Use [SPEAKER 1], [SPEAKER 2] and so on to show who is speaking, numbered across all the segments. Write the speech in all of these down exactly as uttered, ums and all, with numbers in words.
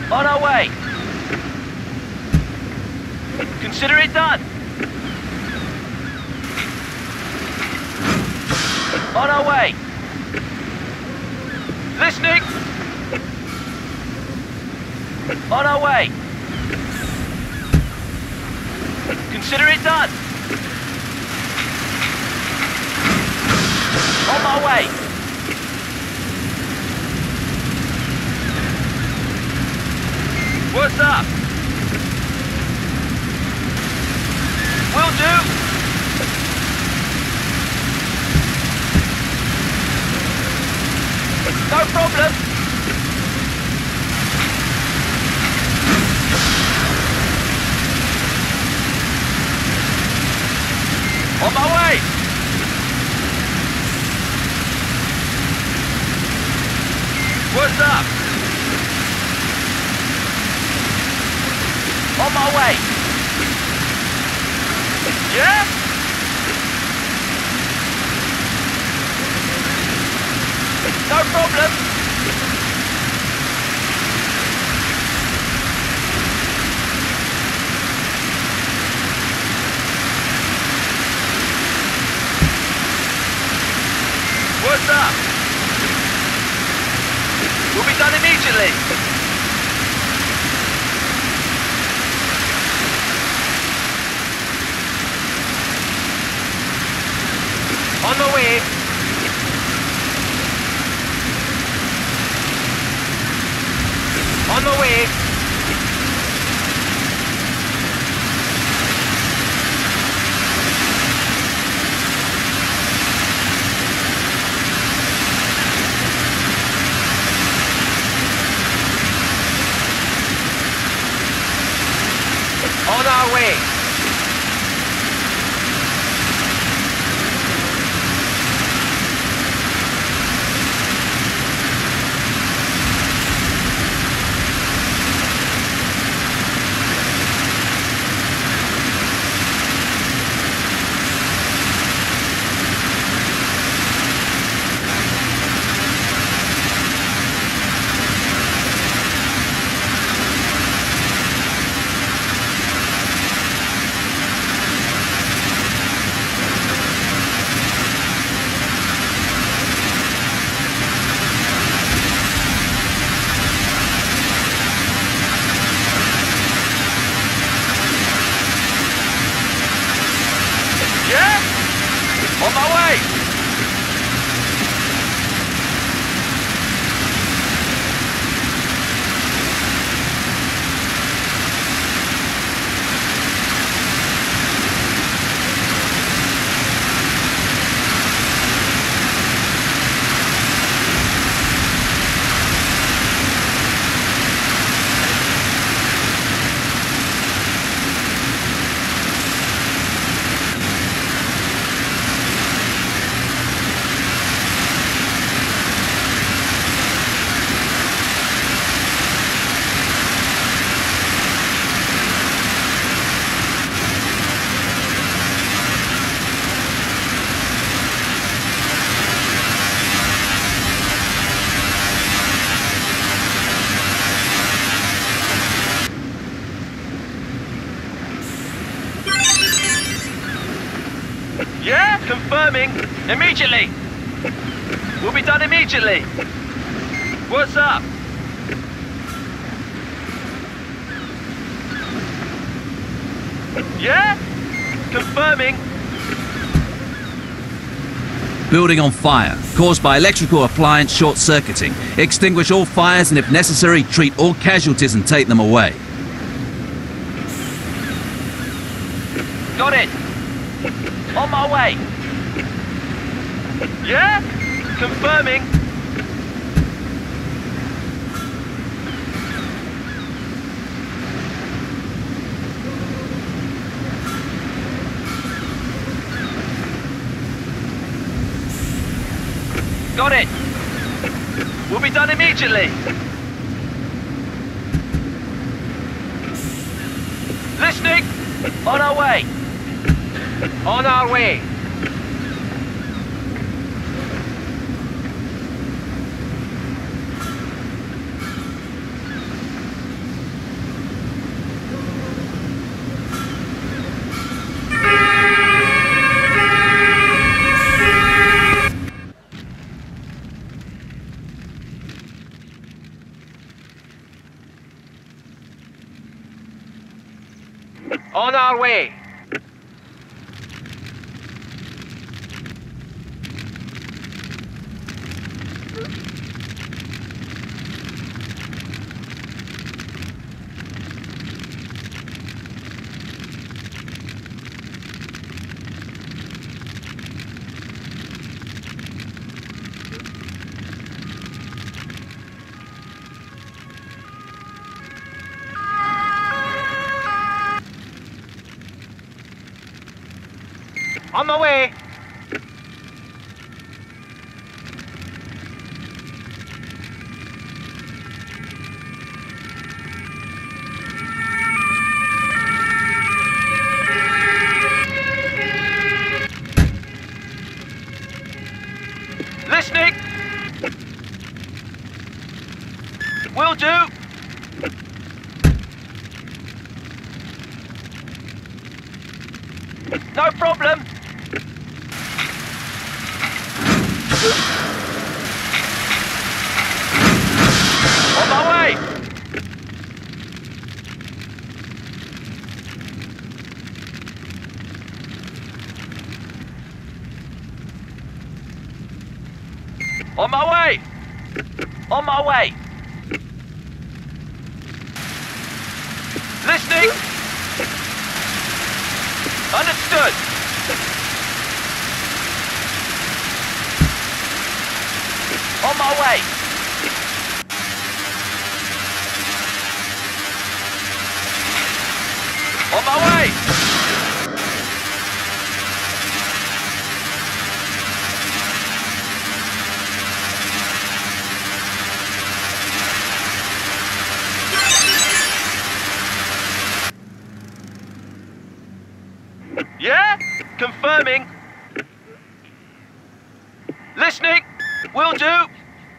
[SPEAKER 1] On our way. Consider it done. On our way. Listening. On our way. Consider it done. On my way. What's up? Will do. No problem. On my way. What's up? On my way. Yeah? No problem. What's up? Will be done immediately. On the way. On the way. On our way. On my way! Yeah, confirming. Immediately. Will be done immediately. What's up? Yeah, confirming.
[SPEAKER 2] Building on fire, caused by electrical appliance short-circuiting. Extinguish all fires and if necessary, treat all casualties and take them away.
[SPEAKER 1] Got it. On my way. Yeah? Confirming. Got it. Will be done immediately. Listening. On our way. On our way. On our way. On my way. Listening. Will do. No problem. On my way! On my way! On my way! Listening! Understood! On my way! On my way! Yeah? Confirming. Listening. Will do.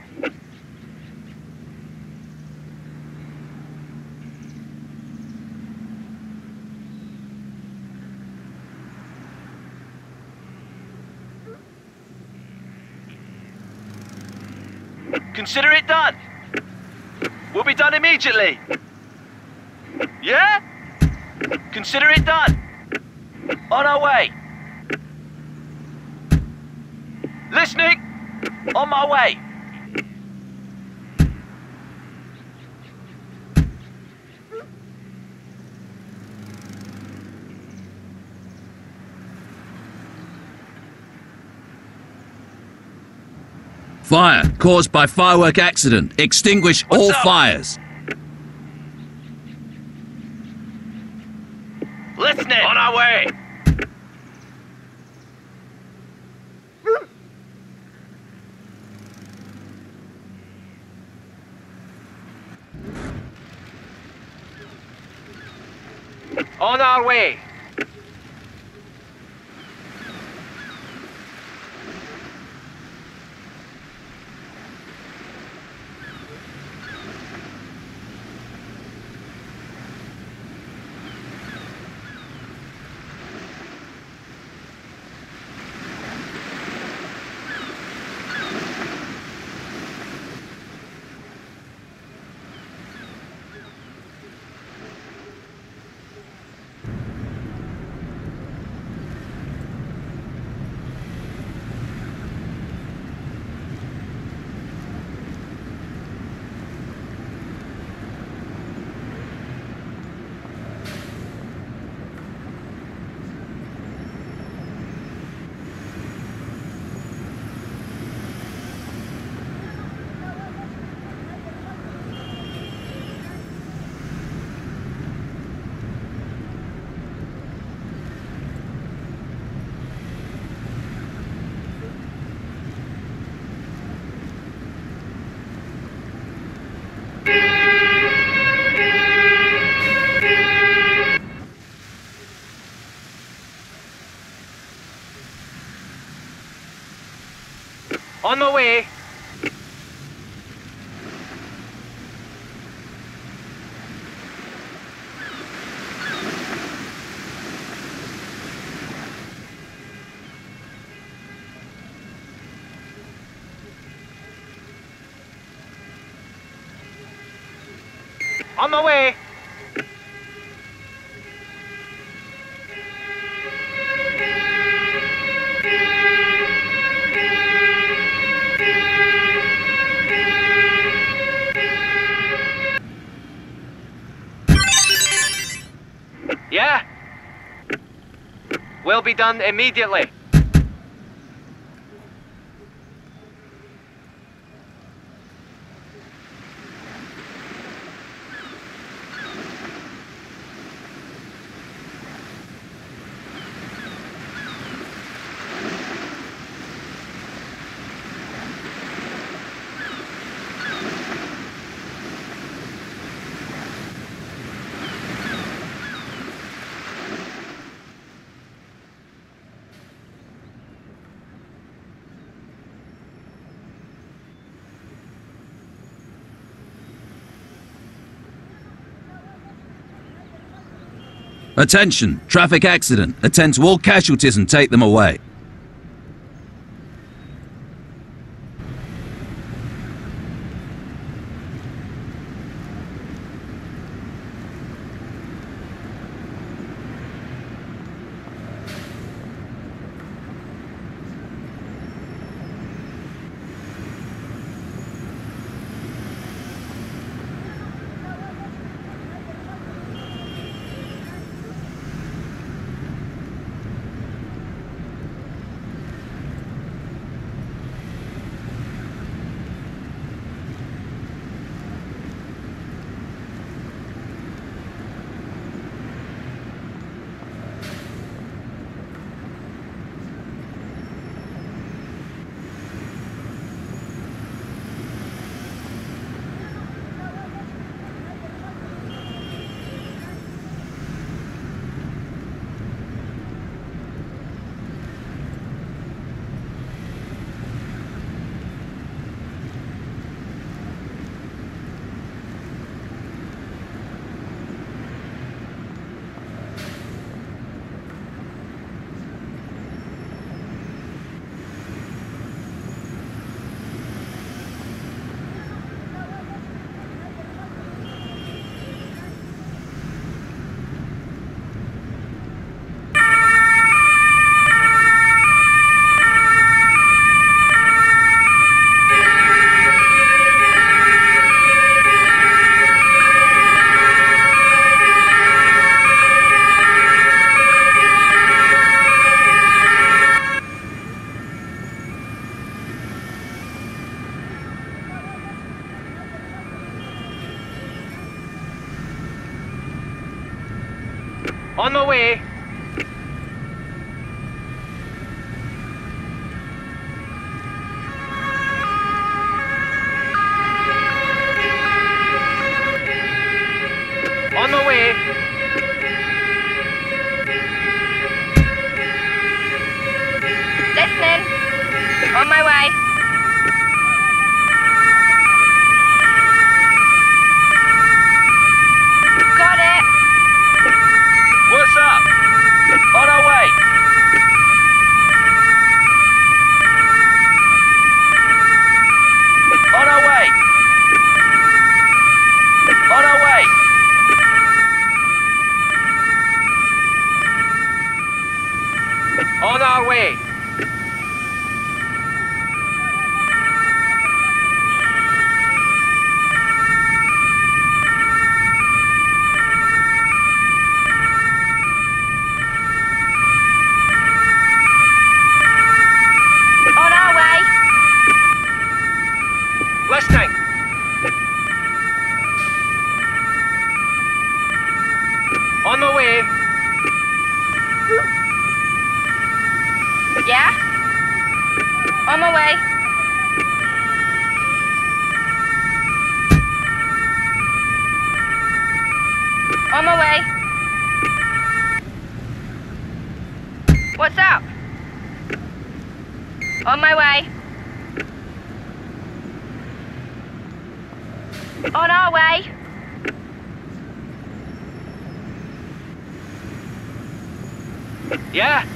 [SPEAKER 1] Consider it done. Will be done immediately. Yeah? Consider it done. On our way. Listening. On my way.
[SPEAKER 2] Fire caused by firework accident. Extinguish
[SPEAKER 1] What's
[SPEAKER 2] all
[SPEAKER 1] up?
[SPEAKER 2] fires.
[SPEAKER 1] Listening. On our way. On our way. On my way. On my way.
[SPEAKER 3] Will be done immediately.
[SPEAKER 2] Attention! Traffic accident. Attend to all casualties and take them away. On my way. On my way.
[SPEAKER 4] Listening. On my way. Got it.
[SPEAKER 1] What's up? On our way. On our way. On our way.
[SPEAKER 3] On our way.
[SPEAKER 4] On our way.
[SPEAKER 3] Listening. On my way.
[SPEAKER 4] Yeah? On my way. On my way. What's up? On my way. On our way.
[SPEAKER 3] Yeah?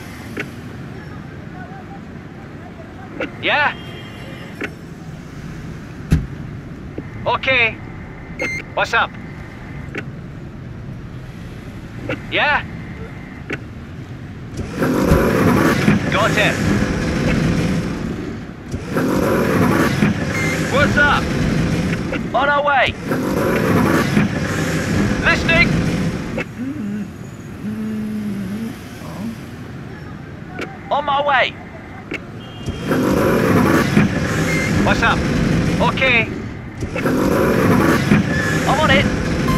[SPEAKER 3] Yeah? Okay. What's up? Yeah? Got it.
[SPEAKER 1] What's up? On our way. Listening. On my way.
[SPEAKER 3] What's up? Okay.
[SPEAKER 1] I'm on it.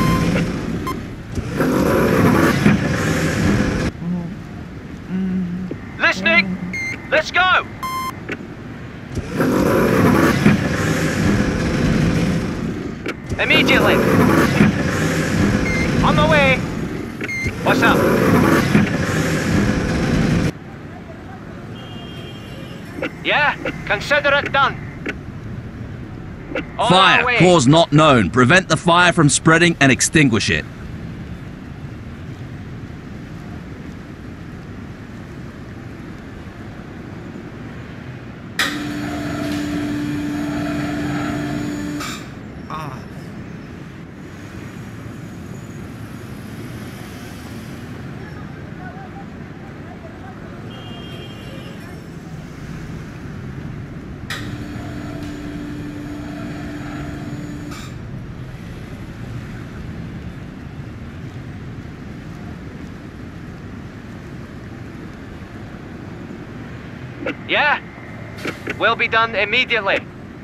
[SPEAKER 1] Listening. Let's go.
[SPEAKER 3] Immediately. On the way. What's up? Yeah, consider it done. On our
[SPEAKER 2] Fire,
[SPEAKER 3] way.
[SPEAKER 2] cause not known. Prevent the fire from spreading and extinguish it.
[SPEAKER 3] Yeah, will be done immediately.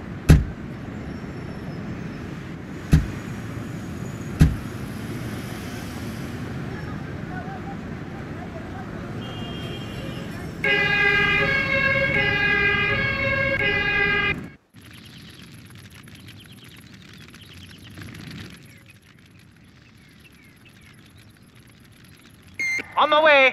[SPEAKER 3] On my way.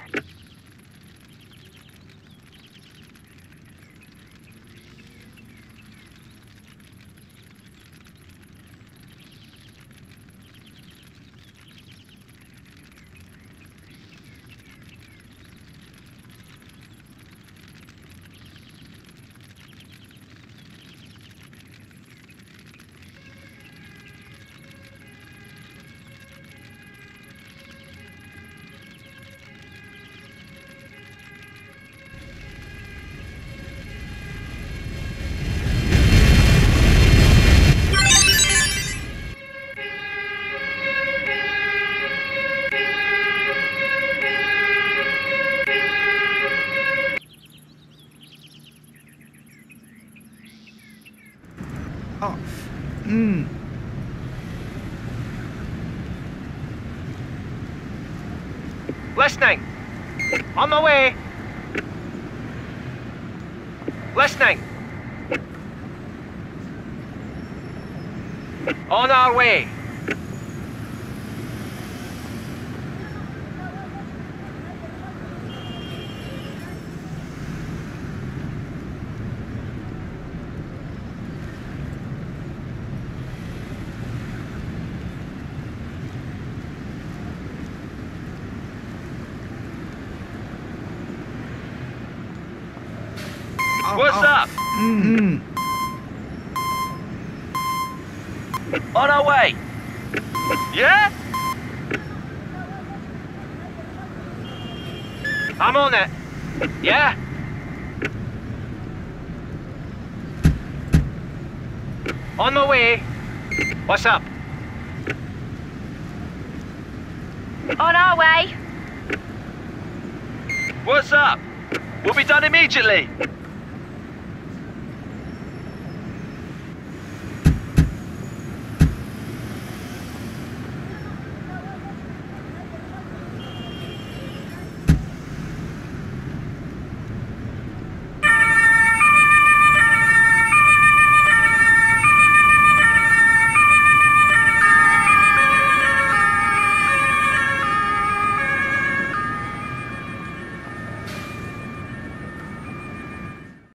[SPEAKER 5] Oh. Mm.
[SPEAKER 3] Listening. On my way. Listening. On our way.
[SPEAKER 1] What's up?
[SPEAKER 5] Mm-hmm.
[SPEAKER 1] On our way. Yeah?
[SPEAKER 3] I'm on it. Yeah? On my way. What's up?
[SPEAKER 4] On our way.
[SPEAKER 1] What's up? We'll be done immediately.